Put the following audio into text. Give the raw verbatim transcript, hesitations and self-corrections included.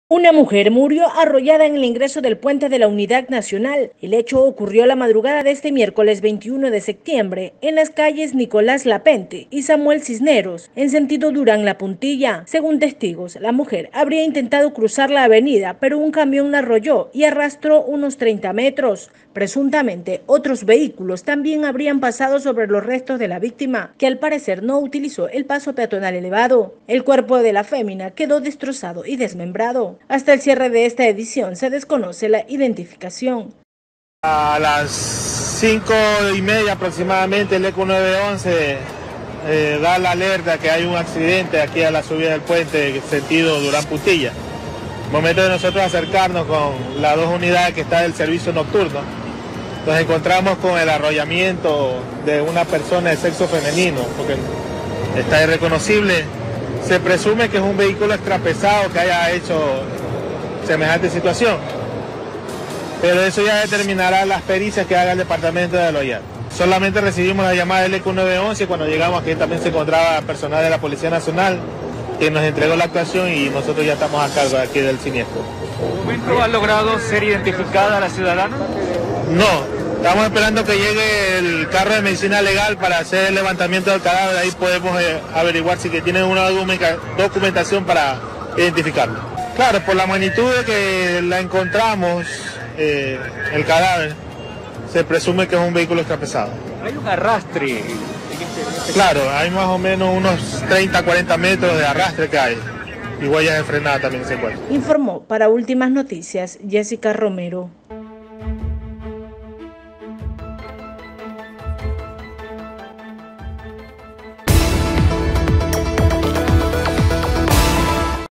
Una mujer murió arrollada en el ingreso del puente de la Unidad Nacional. El hecho ocurrió la madrugada de este miércoles veintiuno de septiembre en las calles Nicolás Lapente y Samuel Cisneros, en sentido Durán-La Puntilla. Según testigos, la mujer habría intentado cruzar la avenida, pero un camión la arrolló y arrastró unos treinta metros. Presuntamente, otros vehículos también habrían pasado sobre los restos de la víctima, que al parecer no utilizó el paso peatonal elevado. El cuerpo de la fémina quedó destrozado y desmembrado. Hasta el cierre de esta edición se desconoce la identificación. A las cinco y media aproximadamente el ECO nueve once eh, da la alerta que hay un accidente aquí a la subida del puente sentido Durán Puntilla. Momento de nosotros acercarnos con las dos unidades que está del servicio nocturno, nos encontramos con el arrollamiento de una persona de sexo femenino, porque está irreconocible. Se presume que es un vehículo extrapesado que haya hecho semejante situación, pero eso ya determinará las pericias que haga el departamento de Loyal. Solamente recibimos la llamada del ECO nueve once, cuando llegamos aquí también se encontraba personal de la Policía Nacional que nos entregó la actuación y nosotros ya estamos a cargo de aquí del siniestro. ¿En momento ha logrado ser identificada la ciudadana? No, estamos esperando que llegue el carro de medicina legal para hacer el levantamiento del cadáver. Ahí podemos eh, averiguar si que tienen una documentación para identificarlo. Claro, por la magnitud de que la encontramos, eh, el cadáver, se presume que es un vehículo extrapesado. Hay un arrastre. Claro, hay más o menos unos treinta a cuarenta metros de arrastre que hay. Y huellas de frenada también se encuentran. Informó para Últimas Noticias Jessica Romero.